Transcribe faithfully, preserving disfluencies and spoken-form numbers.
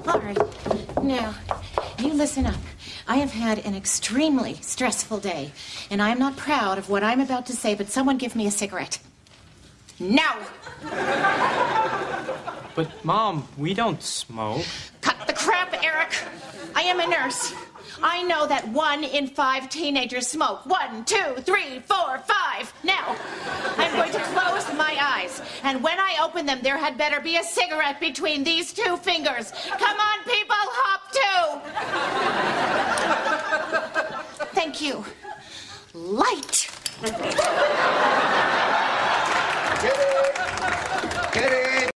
All right. Now, you listen up. I have had an extremely stressful day, and I am not proud of what I'm about to say, but someone give me a cigarette. Now! But, Mom, we don't smoke. Cut the crap, Eric. I am a nurse. I know that one in five teenagers smoke. One, two, three, four, five. Now, I'm going to close my eyes. And when I open them, there had better be a cigarette between these two fingers. Come on, people, hop two. Thank you.